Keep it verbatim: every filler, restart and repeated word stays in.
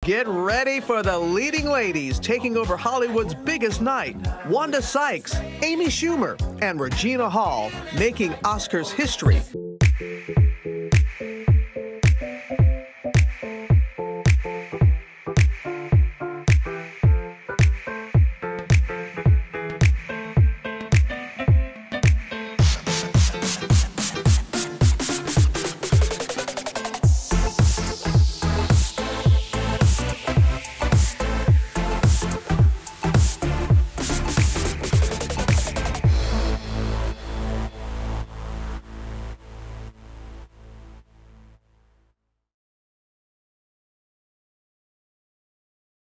Get ready for the leading ladies taking over Hollywood's biggest night. Wanda Sykes, Amy Schumer, and Regina Hall making Oscars history.